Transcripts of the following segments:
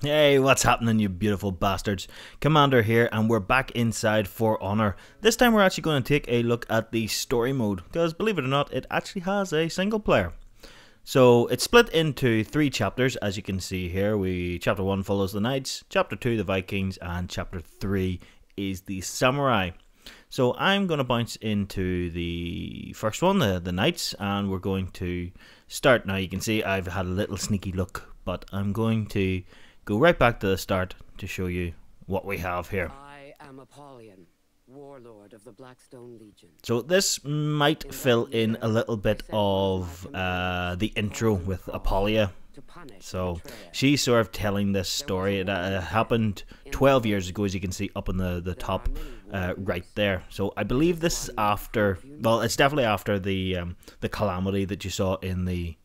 Hey, what's happening, you beautiful bastards? Commander here, and we're back inside For Honor. This time we're actually going to take a look at the story mode, because believe it or not, it actually has a single player. So it's split into 3 chapters, as you can see here. Chapter 1 follows the Knights, Chapter 2 the Vikings, and Chapter 3 is the Samurai. So I'm going to bounce into the first one, the Knights, and we're going to start. Now you can see I've had a little sneaky look, but I'm going to go right back to the start to show you what we have here. I am Apollyon, warlord of the Blackstone Legion. So this might fill in a little bit of the intro with Apollia. So she's sort of telling this story. It happened 12 years ago, as you can see up in the top right there. So I believe this is after, well, it's definitely after the calamity that you saw in the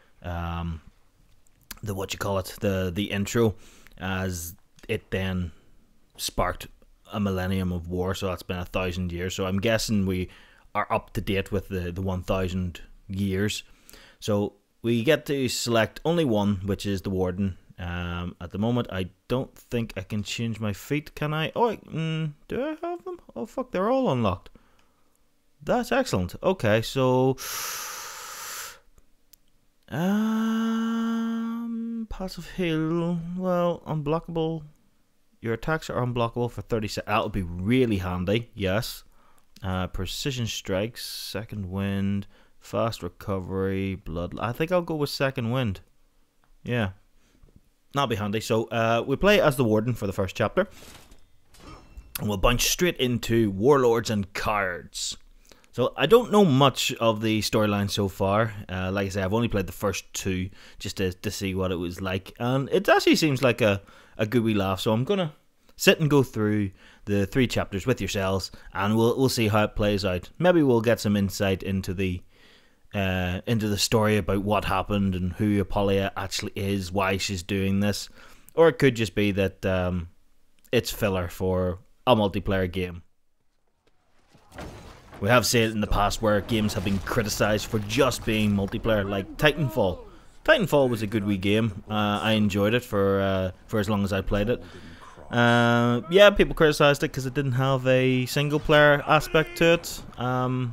the intro, as it then sparked a millennium of war. So that's been 1,000 years. So I'm guessing we are up to date with the 1,000 years. So we get to select only one, which is the Warden. At the moment, I don't think I can change my feet, can I? Oh, do I have them? Oh, fuck, they're all unlocked. That's excellent. Okay, so passive heal. Well, unblockable. Your attacks are unblockable for 30 seconds. That would be really handy. Yes. Precision strikes, second wind, fast recovery, blood. I think I'll go with second wind. Yeah, that'll be handy. So we play as the Warden for the first chapter, and we'll bounce straight into Warlords and Cards. So I don't know much of the storyline so far. Like I said, I've only played the first 2 just to see what it was like, and it actually seems like a good wee laugh. So I'm gonna sit and go through the 3 chapters with yourselves, and we'll see how it plays out. Maybe we'll get some insight into the story about what happened and who Apollia actually is, why she's doing this, or it could just be that it's filler for a multiplayer game. We have seen it in the past where games have been criticised for just being multiplayer, like Titanfall. Titanfall was a good wee game. I enjoyed it for as long as I played it. Yeah, people criticised it because it didn't have a single player aspect to it. I'm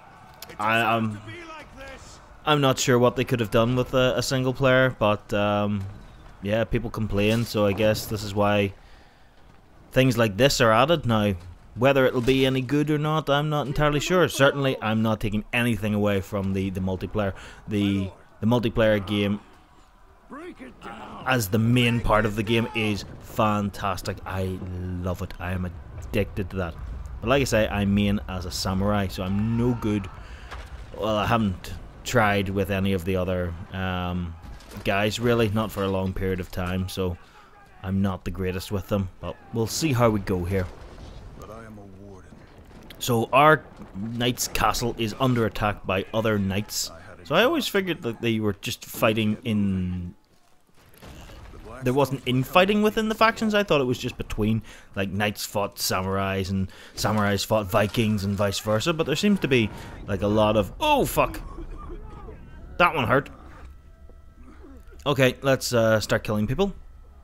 not sure what they could have done with a single player, but yeah, people complain, so I guess this is why things like this are added now. Whether it'll be any good or not, I'm not entirely sure. Certainly, I'm not taking anything away from the multiplayer. The multiplayer game, as the main part of the game, is fantastic. I love it. I am addicted to that. But like I say, I'm main as a samurai, so I'm no good. Well, I haven't tried with any of the other guys, really, not for a long period of time, so I'm not the greatest with them. But we'll see how we go here. So our knight's castle is under attack by other knights. So I always figured that they were just fighting in... There wasn't infighting within the factions. I thought it was just between, like, knights fought samurais and samurais fought Vikings and vice versa. But there seems to be, like, a lot of... Oh, fuck! That one hurt. Okay, let's start killing people.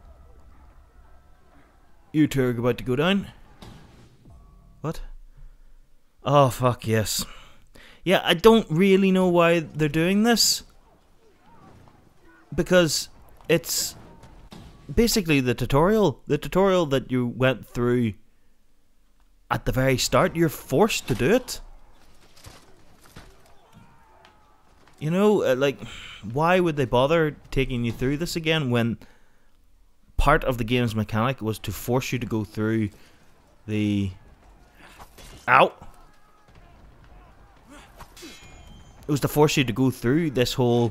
You two are about to go down. What? Oh, fuck, yes. Yeah, I don't really know why they're doing this. Because it's basically the tutorial. The tutorial that you went through at the very start. You're forced to do it. You know, like, why would they bother taking you through this again when part of the game's mechanic was to force you to go through the... Ow! It was to force you to go through this whole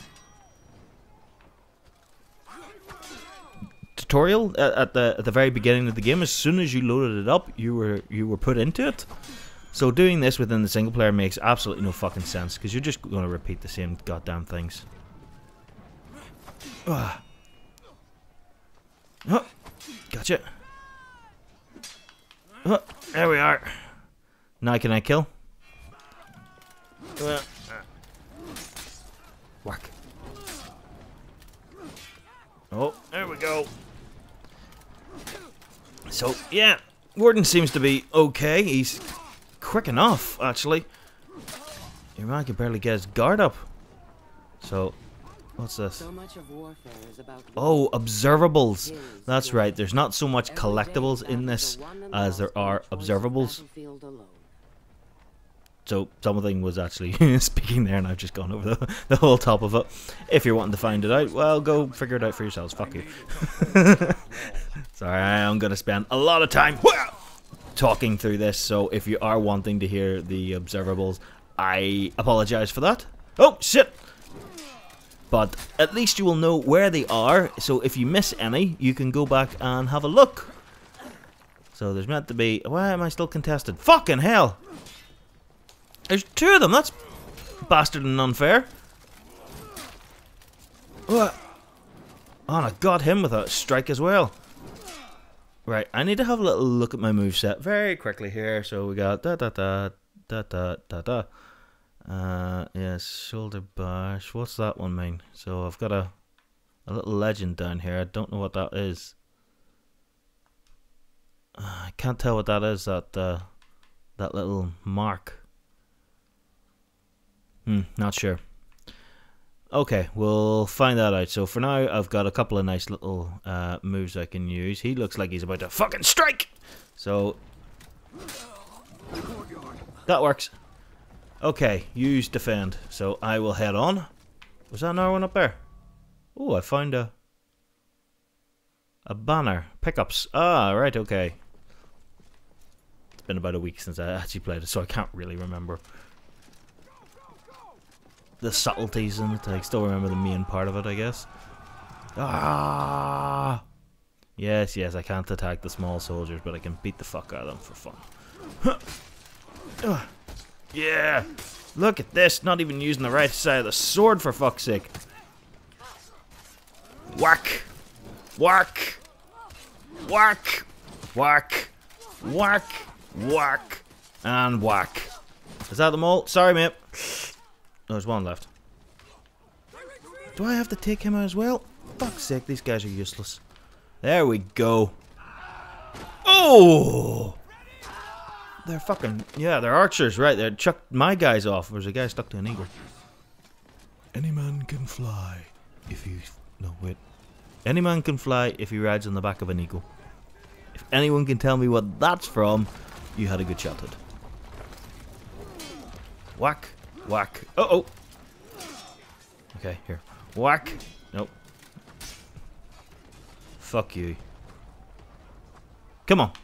tutorial at the very beginning of the game. As soon as you loaded it up, you were put into it. So doing this within the single player makes absolutely no fucking sense, because you're just going to repeat the same goddamn things. Oh, gotcha. Oh, there we are. Now can I kill? Work. Oh, there we go. So, yeah, Warden seems to be okay. He's quick enough, actually. Your man can barely get his guard up. So, what's this? So much of warfare is about Oh, observables. That's right. There's not so much collectibles in this as there are observables. So something was actually speaking there, and I've just gone over the whole top of it. If you're wanting to find it out, well, go figure it out for yourselves. Fuck you. Sorry, I'm going to spend a lot of time talking through this, so if you are wanting to hear the observables, I apologize for that. Oh, shit! But at least you will know where they are, so if you miss any, you can go back and have a look. So there's meant to be... Why am I still contested? Fucking hell! There's two of them, that's bastard and unfair. What? Oh, and I got him with a strike as well. Right, I need to have a little look at my moveset very quickly here. So we got yes, shoulder bash. What's that one mean? So I've got a little legend down here. I don't know what that is. I can't tell what that is, that little mark. Not sure. Okay, we'll find that out. So for now, I've got a couple of nice little moves I can use. He looks like he's about to fucking strike! So... that works. Okay, use defend. So I will head on. Was that another one up there? Oh, I found a banner. Pickups. Ah, right, okay. It's been about a week since I actually played it, so I can't really remember the subtleties in it. I still remember the main part of it, I guess. Ah! Yes, I can't attack the small soldiers, but I can beat the fuck out of them for fun. Yeah! Look at this, not even using the right side of the sword, for fuck's sake. Whack! Whack! Whack! Whack! Whack! Whack! And whack. Is that them all? Sorry, mate. There's one left. Do I have to take him out as well? Fuck's sake, these guys are useless. There we go. Oh! They're fucking... yeah, they're archers, right. They chucked my guys off. There's a guy stuck to an eagle. Any man can fly if you... no, wait. Any man can fly if he rides on the back of an eagle. If anyone can tell me what that's from, you had a good shot at it. Whack. Whack. Uh-oh. Okay, here. Whack. Nope. Fuck you. Come on.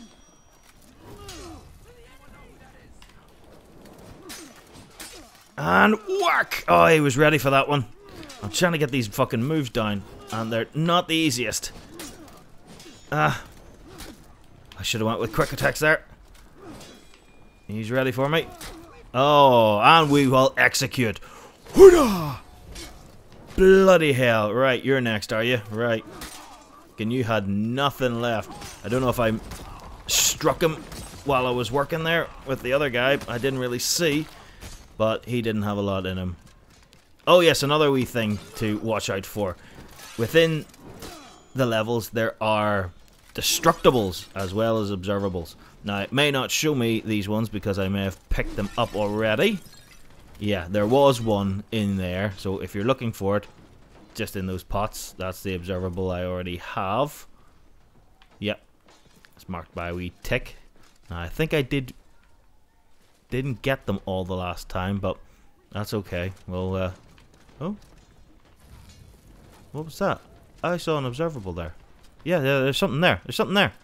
And whack! Oh, he was ready for that one. I'm trying to get these fucking moves down, and they're not the easiest. I should have went with quick attacks there. He's ready for me. Oh, and we will execute. Hoodah! Bloody hell. Right, you're next, are you? Right. And you had nothing left. I don't know if I struck him while I was working there with the other guy. I didn't really see, but he didn't have a lot in him. Oh yes, another wee thing to watch out for. Within the levels, there are destructibles as well as observables. Now, it may not show me these ones because I may have picked them up already. Yeah, there was one in there, so if you're looking for it, just in those pots, that's the observable I already have. Yep, it's marked by a wee tick. Now, I think I didn't get them all the last time, but that's okay. Well, oh, what was that? I saw an observable there. Yeah, there's something there. There's something there.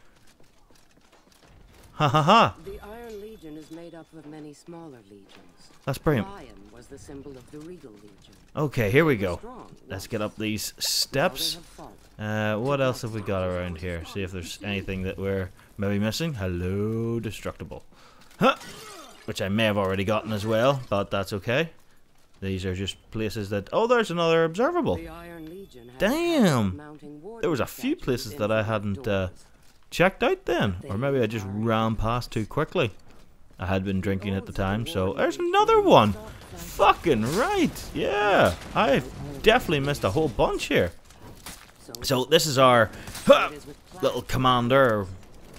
Ha ha ha! The Iron Legion is made up of many smaller legions. That's brilliant. Lion was the symbol of the Regal Legion. Okay, here we go. Strong, Let's get up these steps. What else have we got around here? See if there's anything that we're maybe missing. Hello, destructible. Huh! Which I may have already gotten as well, but that's okay. These are just places that... oh, there's another observable. The Iron Legion has Damn! warrior There was a few statues places in that I front of hadn't doors. checked out then. Or maybe I just ran past too quickly. I had been drinking at the time, so... there's another one! Fucking right! Yeah! I've definitely missed a whole bunch here. So this is our little commander,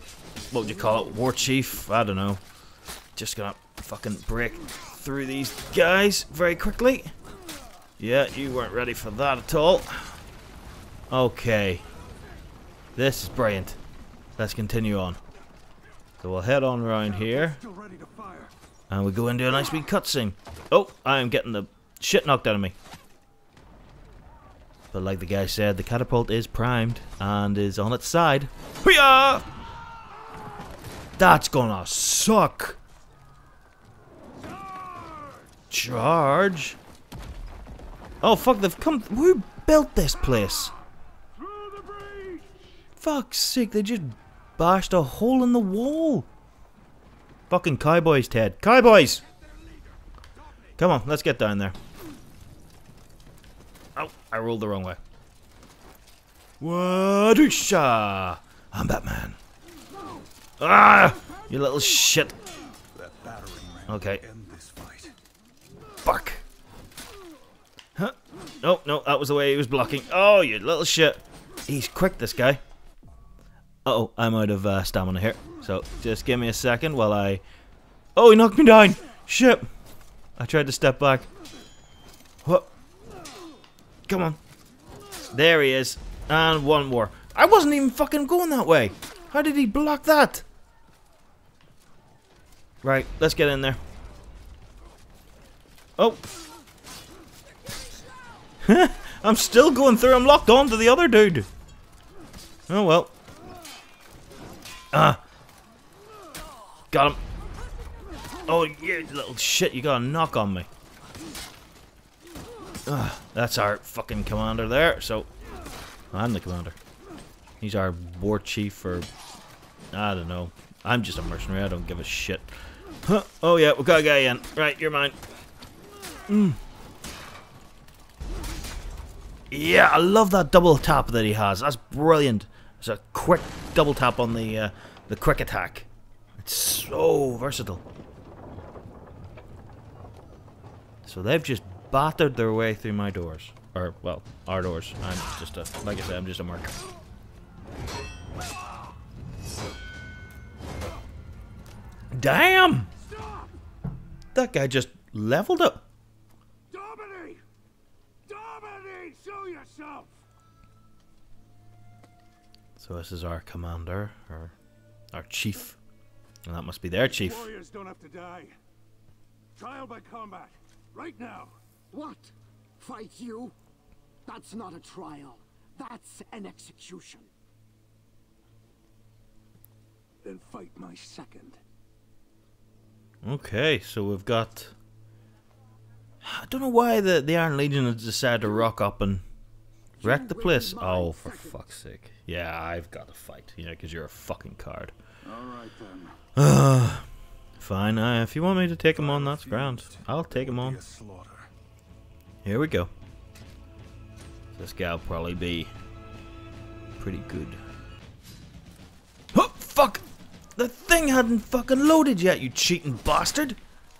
what would you call it, war chief, I don't know. Just gonna fucking break through these guys very quickly. Yeah, you weren't ready for that at all. Okay. This is brilliant. Let's continue on. So we'll head on around here. And we go into a nice wee cutscene. Oh, I am getting the shit knocked out of me. But like the guy said, the catapult is primed and is on its side. Hoo-yah! That's gonna suck. Charge. Oh fuck, they've come. Who built this place? Fuck's sake, they just bashed a hole in the wall. Fucking cowboys, Ted. Cowboys! Come on, let's get down there. Oh, I rolled the wrong way. Wadusha! I'm Batman. Ah! You little shit. Okay. Fuck. Huh? Oh, no, that was the way he was blocking. Oh, you little shit. He's quick, this guy. Uh-oh, I'm out of stamina here. So, just give me a second while I... Oh, he knocked me down! Shit! I tried to step back. What? Come on. There he is. And one more. I wasn't even fucking going that way. How did he block that? Right, let's get in there. Oh. I'm still going through. I'm locked on to the other dude. Oh, well. Got him. Oh, you little shit. You got a knock on me. That's our fucking commander there. So, I'm the commander. He's our war chief or... I don't know. I'm just a mercenary. I don't give a shit. Huh. Oh, yeah. We got a guy in. Right, you're mine. Yeah, I love that double tap that he has. That's brilliant. It's a quick double tap on the quick attack. It's so versatile. So they've just battered their way through my doors. Or, well, our doors. I'm just a, like I said, I'm just a merc. Damn! That guy just leveled up. Dominic! Dominic, show yourself! So this is our commander, or our chief. And that must be their chief. Warriors don't have to die. Trial by combat, right now. What? Fight you? That's not a trial. That's an execution. Then fight my second. Okay, so we've got... I don't know why the Iron Legion has decided to rock up and wreck the place. Oh, for fuck's sake. Yeah, I've got to fight. Yeah, because you're a fucking card. Alright then. Fine, if you want me to take him on, that's grand. I'll take him on. Here we go. This guy'll probably be pretty good. Oh, fuck! The thing hadn't fucking loaded yet, you cheating bastard!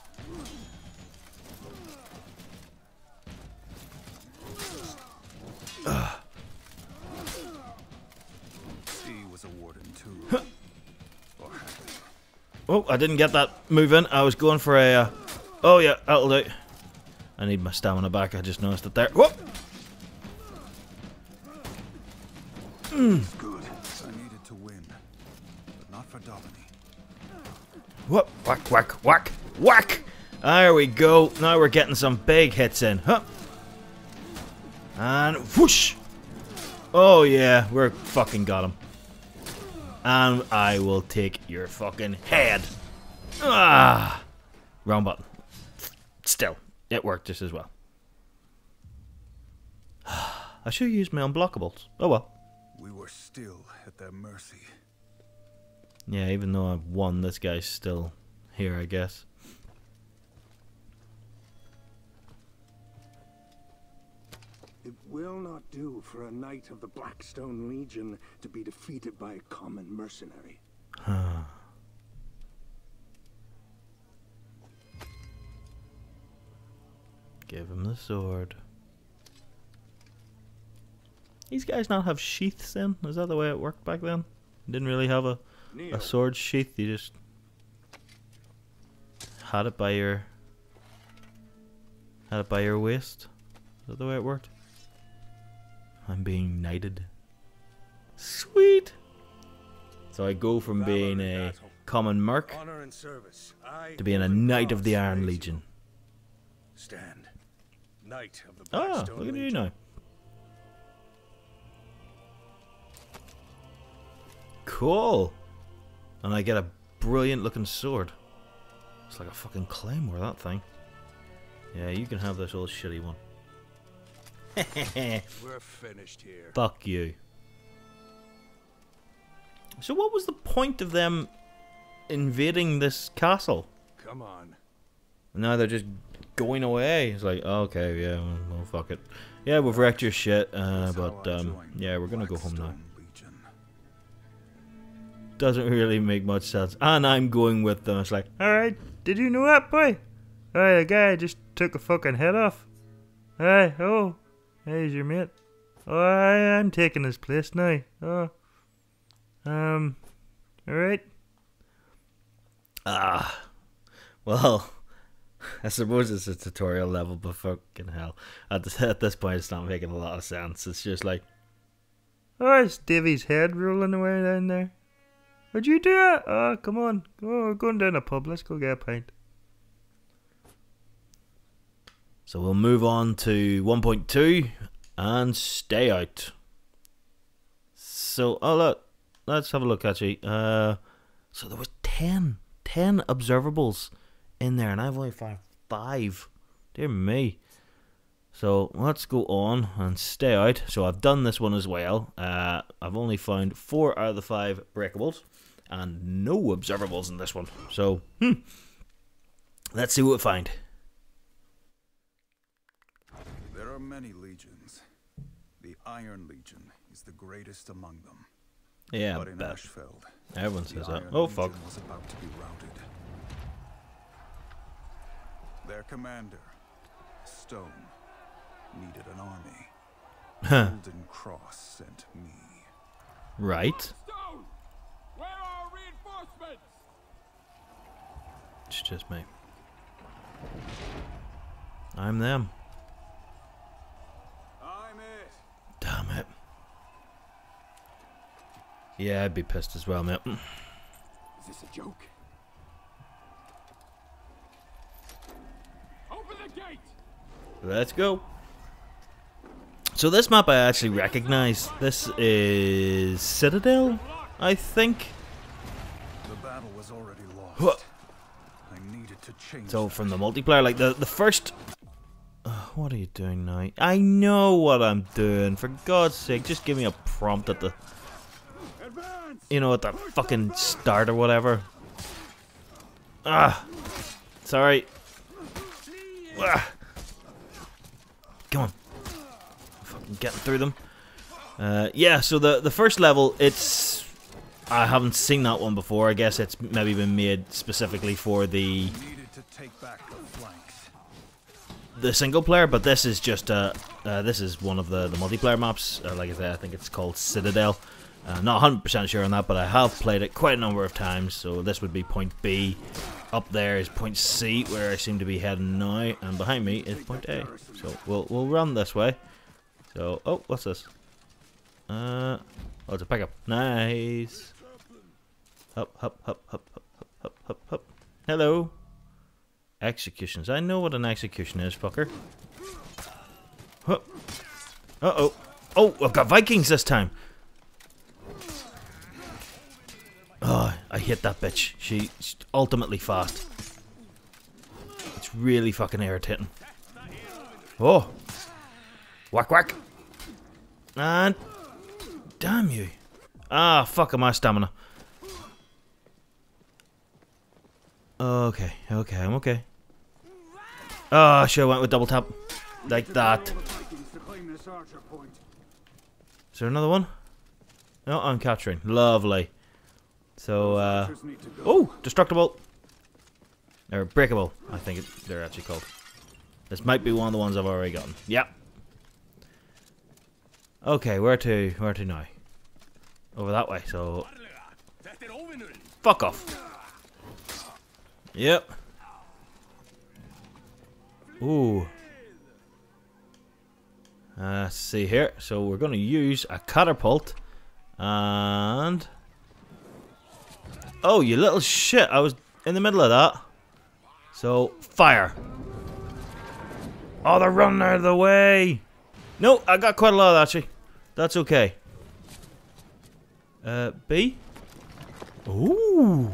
He was a warden too. Oh, I didn't get that move in. I was going for a... oh yeah, that'll do. I need my stamina back, I just noticed it there. Whoop! Good. I needed to win, but not for Dominic. Whoop! Whack, whack, whack, whack! There we go. Now we're getting some big hits in. Huh? And whoosh! Oh yeah, we're fucking got him. And I will take your fucking head. Ah! Wrong button. Still, it worked just as well. I should have used my unblockables. Oh well. We were still at their mercy. Yeah, even though I've won, this guy's still here, I guess. It will not do for a knight of the Blackstone Legion to be defeated by a common mercenary. Give him the sword. These guys not have sheaths in? Is that the way it worked back then? Didn't really have Kneel. a sword sheath. You just had it by your waist. Is that the way it worked? I'm being knighted. Sweet. So I go from Valor being in a battle. common merc Honor and service. I to being a Gordon knight of the Cross, Iron raise you. Legion. Stand. Knight of the Ah, Blackstone look at you Legion. now. Cool. And I get a brilliant looking sword. It's like a fucking claymore, that thing. Yeah, you can have this old shitty one. We're finished here. Fuck you. So what was the point of them invading this castle? Come on. Now they're just going away. It's like, okay, yeah, well, fuck it. Yeah, we've wrecked your shit, but yeah, we're gonna go home now. Doesn't really make much sense. And I'm going with them. It's like, alright, did you know that, boy? Alright, a guy just took a fucking head off. Hey, oh, here's your mate. Oh, I'm taking his place now. Oh, alright. Well, I suppose it's a tutorial level, but fucking hell. At this point, it's not making a lot of sense. It's just like, oh, it's Davy's head rolling away down there. Would you do it? Oh, come on. Oh, we're going down a pub. Let's go get a pint. So we'll move on to 1.2 and stay out. So, oh look. Let's have a look actually. So there was 10 observables in there and I've only found 5. Dear me. So let's go on and stay out. So I've done this one as well. I've only found 4 out of the 5 breakables and no observables in this one. So, let's see what we find. There are many legions. The Iron Legion is the greatest among them. Yeah, But in bet. Ashfeld, Everyone the says that. Iron Oh Legion fuck. was about to be routed. Their commander, Stone, needed an army. Golden Cross sent me. Right. Stone! Where are our reinforcements? It's just me. I'm them. I'm it. Damn it. Yeah, I'd be pissed as well, mate. Is this a joke? Open the gate! Let's go. So this map I actually recognize. This is Citadel, I think. The battle was already lost. Huh. I needed to change. So that. from the multiplayer, like the first... what are you doing now? I know what I'm doing. For God's sake, just give me a prompt at the... You know, at the fucking start or whatever. Sorry. Come on. Fucking getting through them. Yeah, so the first level, it's... I haven't seen that one before. I guess it's maybe been made specifically for the Needed to take back the flanks. single player, but this is just this is one of the multiplayer maps. Like I said, I think it's called Citadel. Not 100% sure on that, but I have played it quite a number of times. So this would be point B. Up there is point C, where I seem to be heading now, and behind me is point A. So we'll run this way. So oh, what's this? Oh, it's a pickup. Nice. Up, up, up, up, up, up, up, up. Hello. Executions. I know what an execution is, fucker. Huh. Uh-oh. Oh, I've got Vikings this time. Oh, I hit that bitch. She's ultimately fast. It's really fucking irritating. Oh. Whack, whack. And... damn you. Ah, fuck my stamina. Okay, okay, I'm okay. Oh, sure went with double tap. Like that. Is there another one? No, I'm capturing. Lovely. So, oh, destructible. Or breakable, I think they're actually called. This might be one of the ones I've already gotten. Yep. Okay, where to now? Over that way, so... Fuck off. Yep. Ooh. Let's see here. So we're going to use a catapult. And... oh, you little shit. I was in the middle of that. So, fire. Oh, they're running out of the way. No, I got quite a lot actually. That's okay. B? Ooh.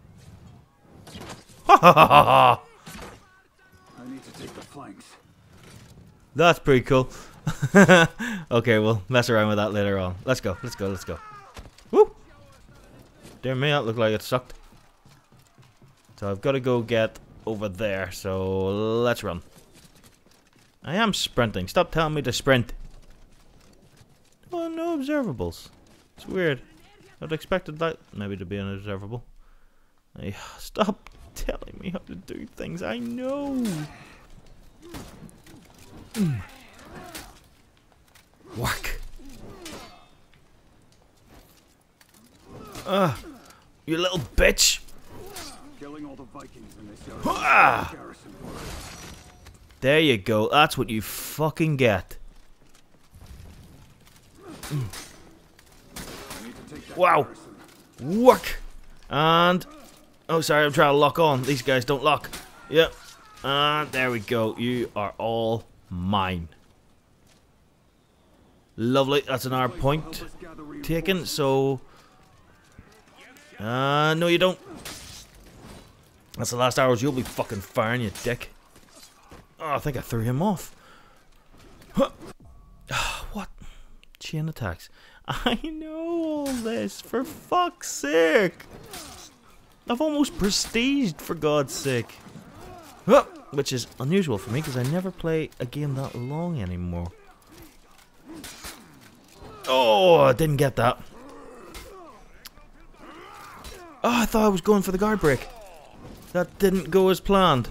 Ha ha ha ha. I need to take the flanks. That's pretty cool. Okay, we'll mess around with that later on. Let's go, let's go, let's go. Woo! Dear me, that looked like it sucked. So I've got to go get over there, so let's run. I am sprinting. Stop telling me to sprint. Oh, no observables. It's weird. I'd expected that maybe to be an observable. Hey, stop telling me how to do things. I know. Whack. You little bitch. Killing all the Vikings in this Ah! garrison. There you go. That's what you fucking get. I need to take that Wow. garrison. Work. And... oh, sorry. I'm trying to lock on. These guys don't lock. Yep. And there we go. You are all mine. Lovely. That's an hour point taken. So... no you don't. That's the last hours you'll be fucking firing, you dick. Oh, I think I threw him off. Huh. What? Chain attacks. I know all this, for fuck's sake. I've almost prestiged, for God's sake. Huh. Which is unusual for me, because I never play a game that long anymore. Oh, I didn't get that. Oh, I thought I was going for the guard break. That didn't go as planned.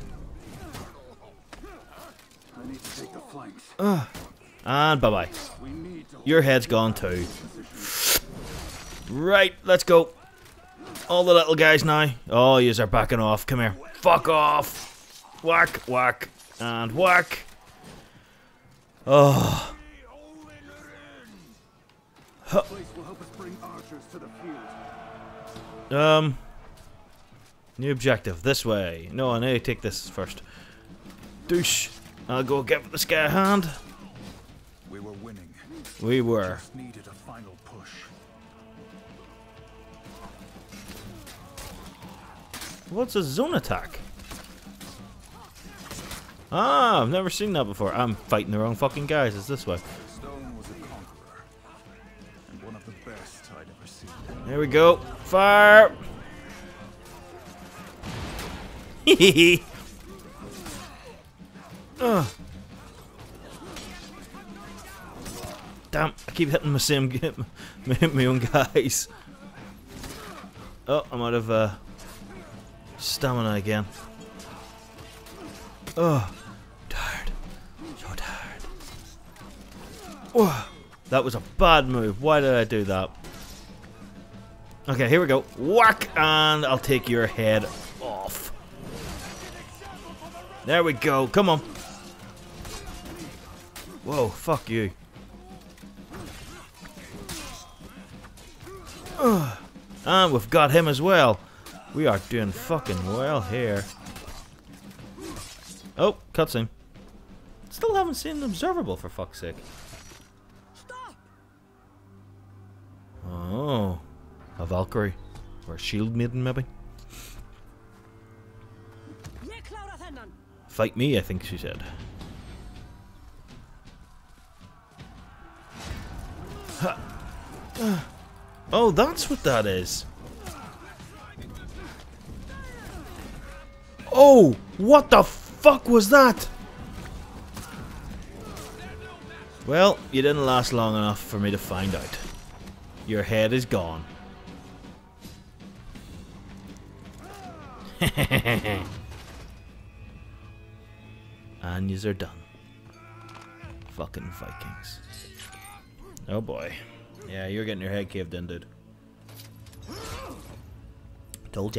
I need to take the flanks. And bye-bye. We need to Your head's gone too. Right, let's go. All the little guys now. Oh, yous are backing off. Come here. Fuck off. Whack, whack, and whack. Oh. This place will help us bring archers to the field. New objective. This way. No, I need to take this first. Douche. I'll go give this guy a hand. We were winning. We were. Just needed a final push. What's a zone attack? Ah, I've never seen that before. I'm fighting the wrong fucking guys. It's this way. Stone was a conqueror, and one of the best I'd ever seen. There we go. Fire! Hehehe. Damn, I keep hitting my same my own guys. Oh, I'm out of stamina again. Oh, tired. So tired. Oh, that was a bad move. Why did I do that? Okay, here we go. Whack! And I'll take your head off. There we go. Come on. Whoa, fuck you. And we've got him as well. We are doing fucking well here. Oh, cutscene. Still haven't seen an observable, for fuck's sake. Oh. A Valkyrie. Or a shield maiden, maybe? Fight me, I think she said. Oh, that's what that is. Oh, what the fuck was that? Well, you didn't last long enough for me to find out. Your head is gone. And yous are done. Fucking Vikings. Oh boy. Yeah, you're getting your head caved in, dude. Told ya.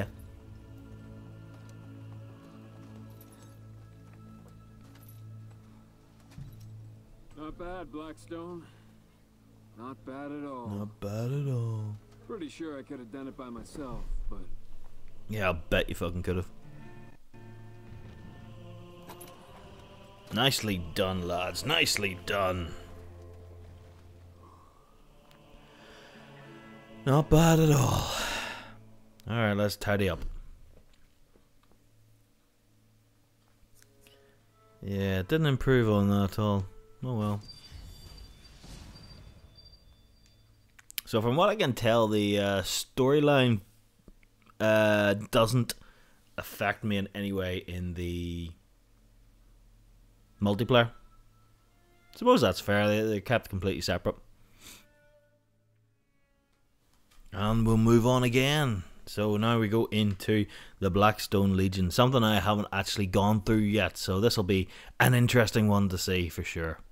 Not bad, Blackstone. Not bad at all. Not bad at all. Pretty sure I could have done it by myself, but Yeah, I'll bet you fucking could have. Nicely done, lads. Nicely done. Not bad at all. Alright, let's tidy up. Yeah, it didn't improve on that at all. Oh well. So from what I can tell, the storyline doesn't affect me in any way in the multiplayer. Suppose that's fair. They're kept completely separate. And we'll move on again. So now we go into the Blackstone Legion. Something I haven't actually gone through yet. So this will be an interesting one to see for sure.